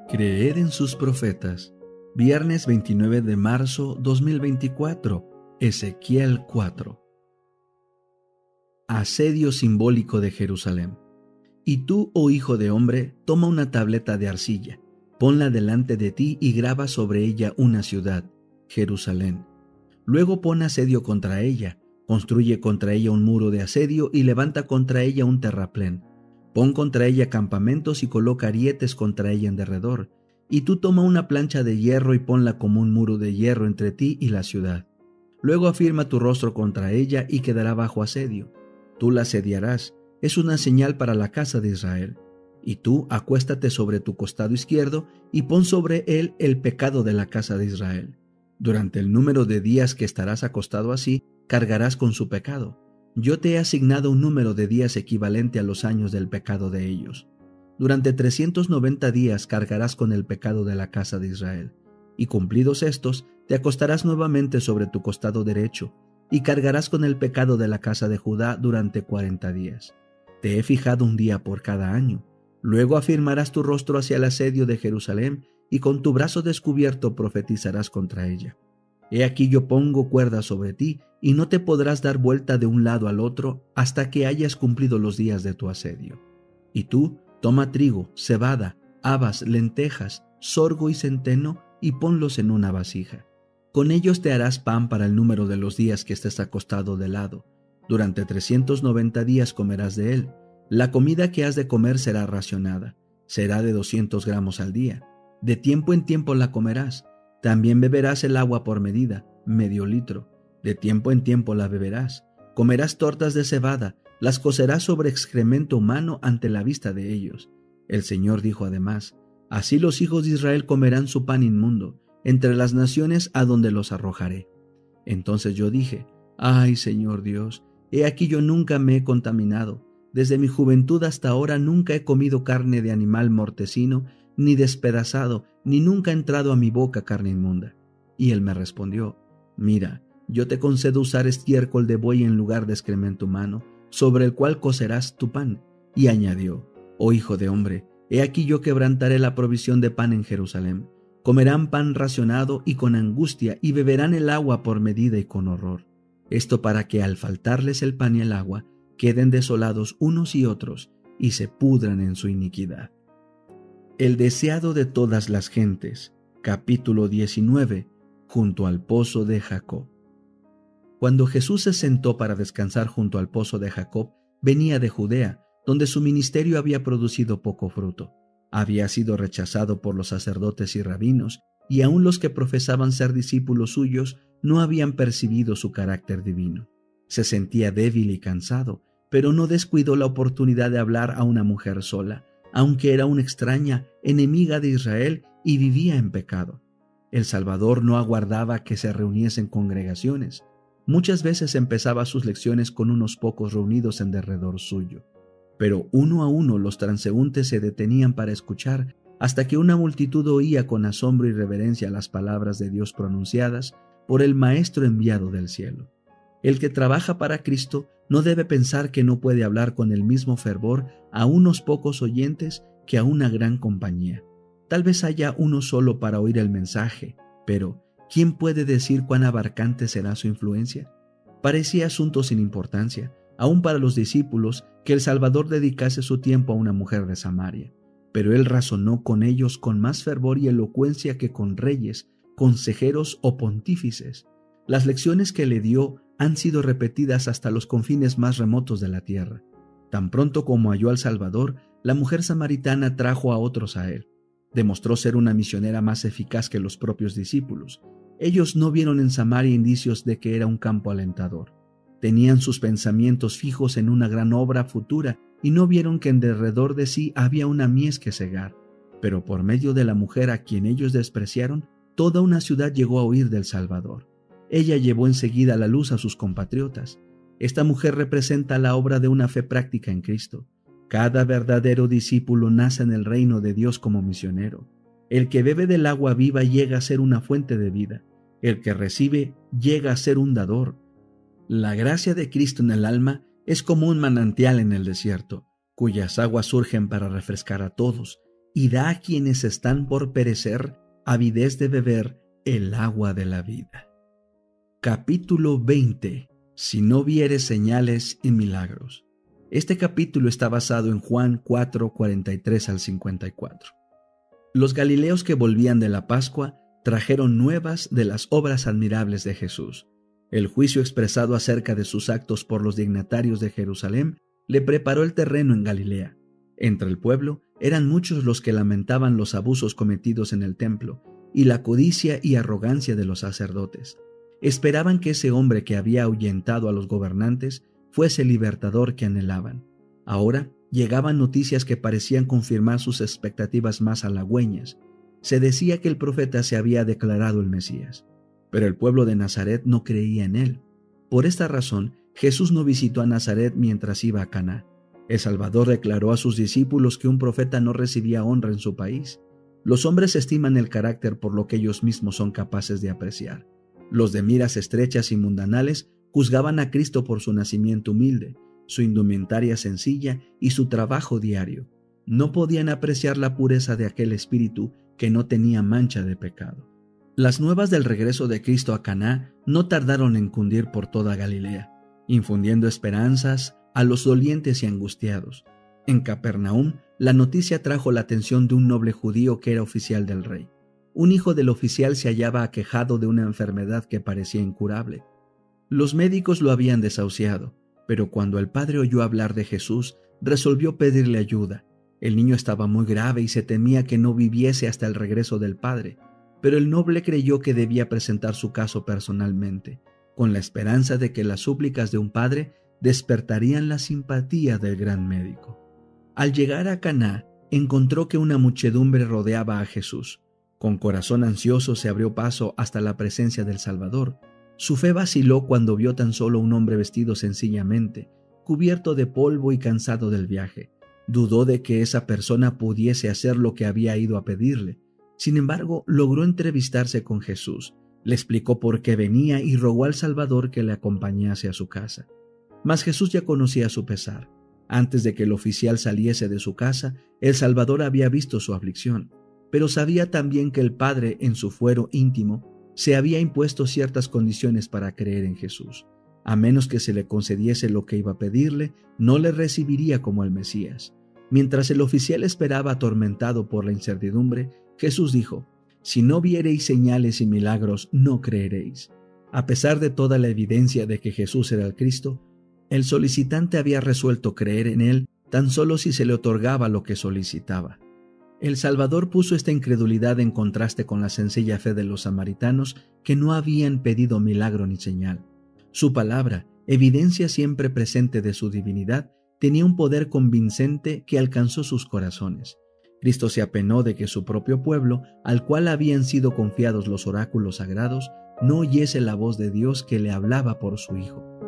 Creer en sus profetas. Viernes 29 de marzo 2024. Ezequiel 4. Asedio simbólico de Jerusalén. Y tú, oh hijo de hombre, toma una tableta de arcilla, ponla delante de ti y graba sobre ella una ciudad, Jerusalén. Luego pon asedio contra ella, construye contra ella un muro de asedio y levanta contra ella un terraplén. Pon contra ella campamentos y coloca arietes contra ella en derredor. Y tú toma una plancha de hierro y ponla como un muro de hierro entre ti y la ciudad. Luego afirma tu rostro contra ella y quedará bajo asedio. Tú la asediarás, es una señal para la casa de Israel. Y tú acuéstate sobre tu costado izquierdo y pon sobre él el pecado de la casa de Israel. Durante el número de días que estarás acostado así, cargarás con su pecado. Yo te he asignado un número de días equivalente a los años del pecado de ellos. Durante 390 días cargarás con el pecado de la casa de Israel. Y cumplidos estos, te acostarás nuevamente sobre tu costado derecho, y cargarás con el pecado de la casa de Judá durante 40 días. Te he fijado un día por cada año. Luego afirmarás tu rostro hacia el asedio de Jerusalén, y con tu brazo descubierto profetizarás contra ella. He aquí yo pongo cuerda sobre ti, y no te podrás dar vuelta de un lado al otro hasta que hayas cumplido los días de tu asedio. Y tú, toma trigo, cebada, habas, lentejas, sorgo y centeno, y ponlos en una vasija. Con ellos te harás pan para el número de los días que estés acostado de lado. Durante 390 días comerás de él. La comida que has de comer será racionada. Será de 200 gramos al día. De tiempo en tiempo la comerás. También beberás el agua por medida, medio litro. De tiempo en tiempo la beberás. Comerás tortas de cebada, las cocerás sobre excremento humano ante la vista de ellos. El Señor dijo además: así los hijos de Israel comerán su pan inmundo, entre las naciones a donde los arrojaré. Entonces yo dije: ay, Señor Dios, he aquí yo nunca me he contaminado. Desde mi juventud hasta ahora nunca he comido carne de animal mortecino, ni despedazado, ni nunca ha entrado a mi boca carne inmunda. Y él me respondió: mira, yo te concedo usar estiércol de buey en lugar de excremento humano, sobre el cual cocerás tu pan. Y añadió: oh hijo de hombre, he aquí yo quebrantaré la provisión de pan en Jerusalén. Comerán pan racionado y con angustia, y beberán el agua por medida y con horror. Esto para que al faltarles el pan y el agua, queden desolados unos y otros, y se pudran en su iniquidad. El deseado de todas las gentes, capítulo 19, junto al pozo de Jacob. Cuando Jesús se sentó para descansar junto al pozo de Jacob, venía de Judea, donde su ministerio había producido poco fruto. Había sido rechazado por los sacerdotes y rabinos, y aun los que profesaban ser discípulos suyos no habían percibido su carácter divino. Se sentía débil y cansado, pero no descuidó la oportunidad de hablar a una mujer sola, aunque era una extraña, enemiga de Israel y vivía en pecado. El Salvador no aguardaba que se reuniesen congregaciones. Muchas veces empezaba sus lecciones con unos pocos reunidos en derredor suyo. Pero uno a uno los transeúntes se detenían para escuchar, hasta que una multitud oía con asombro y reverencia las palabras de Dios pronunciadas por el Maestro enviado del cielo. El que trabaja para Cristo no debe pensar que no puede hablar con el mismo fervor a unos pocos oyentes que a una gran compañía. Tal vez haya uno solo para oír el mensaje, pero ¿quién puede decir cuán abarcante será su influencia? Parecía asunto sin importancia, aun para los discípulos, que el Salvador dedicase su tiempo a una mujer de Samaria. Pero él razonó con ellos con más fervor y elocuencia que con reyes, consejeros o pontífices. Las lecciones que le dio han sido repetidas hasta los confines más remotos de la tierra. Tan pronto como halló al Salvador, la mujer samaritana trajo a otros a él. Demostró ser una misionera más eficaz que los propios discípulos. Ellos no vieron en Samaria indicios de que era un campo alentador. Tenían sus pensamientos fijos en una gran obra futura y no vieron que en derredor de sí había una mies que cegar. Pero por medio de la mujer a quien ellos despreciaron, toda una ciudad llegó a oír del Salvador. Ella llevó enseguida la luz a sus compatriotas. Esta mujer representa la obra de una fe práctica en Cristo. Cada verdadero discípulo nace en el reino de Dios como misionero. El que bebe del agua viva llega a ser una fuente de vida. El que recibe llega a ser un dador. La gracia de Cristo en el alma es como un manantial en el desierto, cuyas aguas surgen para refrescar a todos, y da a quienes están por perecer avidez de beber el agua de la vida. Capítulo 20. Si no vieres señales y milagros. Este capítulo está basado en Juan 4, 43 al 54. Los galileos que volvían de la Pascua trajeron nuevas de las obras admirables de Jesús. El juicio expresado acerca de sus actos por los dignatarios de Jerusalén le preparó el terreno en Galilea. Entre el pueblo eran muchos los que lamentaban los abusos cometidos en el templo y la codicia y arrogancia de los sacerdotes. Esperaban que ese hombre que había ahuyentado a los gobernantes fuese el libertador que anhelaban. Ahora llegaban noticias que parecían confirmar sus expectativas más halagüeñas. Se decía que el profeta se había declarado el Mesías, pero el pueblo de Nazaret no creía en él. Por esta razón, Jesús no visitó a Nazaret mientras iba a Caná. El Salvador declaró a sus discípulos que un profeta no recibía honra en su país. Los hombres estiman el carácter por lo que ellos mismos son capaces de apreciar. Los de miras estrechas y mundanales juzgaban a Cristo por su nacimiento humilde, su indumentaria sencilla y su trabajo diario. No podían apreciar la pureza de aquel espíritu que no tenía mancha de pecado. Las nuevas del regreso de Cristo a Caná no tardaron en cundir por toda Galilea, infundiendo esperanzas a los dolientes y angustiados. En Capernaum, la noticia trajo la atención de un noble judío que era oficial del rey. Un hijo del oficial se hallaba aquejado de una enfermedad que parecía incurable. Los médicos lo habían desahuciado, pero cuando el padre oyó hablar de Jesús, resolvió pedirle ayuda. El niño estaba muy grave y se temía que no viviese hasta el regreso del padre, pero el noble creyó que debía presentar su caso personalmente, con la esperanza de que las súplicas de un padre despertarían la simpatía del gran médico. Al llegar a Caná, encontró que una muchedumbre rodeaba a Jesús. Con corazón ansioso se abrió paso hasta la presencia del Salvador. Su fe vaciló cuando vio tan solo un hombre vestido sencillamente, cubierto de polvo y cansado del viaje. Dudó de que esa persona pudiese hacer lo que había ido a pedirle. Sin embargo, logró entrevistarse con Jesús. Le explicó por qué venía y rogó al Salvador que le acompañase a su casa. Mas Jesús ya conocía su pesar. Antes de que el oficial saliese de su casa, el Salvador había visto su aflicción, pero sabía también que el Padre, en su fuero íntimo, se había impuesto ciertas condiciones para creer en Jesús. A menos que se le concediese lo que iba a pedirle, no le recibiría como el Mesías. Mientras el oficial esperaba atormentado por la incertidumbre, Jesús dijo: «Si no viereis señales y milagros, no creeréis». A pesar de toda la evidencia de que Jesús era el Cristo, el solicitante había resuelto creer en él tan solo si se le otorgaba lo que solicitaba. El Salvador puso esta incredulidad en contraste con la sencilla fe de los samaritanos que no habían pedido milagro ni señal. Su palabra, evidencia siempre presente de su divinidad, tenía un poder convincente que alcanzó sus corazones. Cristo se apenó de que su propio pueblo, al cual habían sido confiados los oráculos sagrados, no oyese la voz de Dios que le hablaba por su Hijo.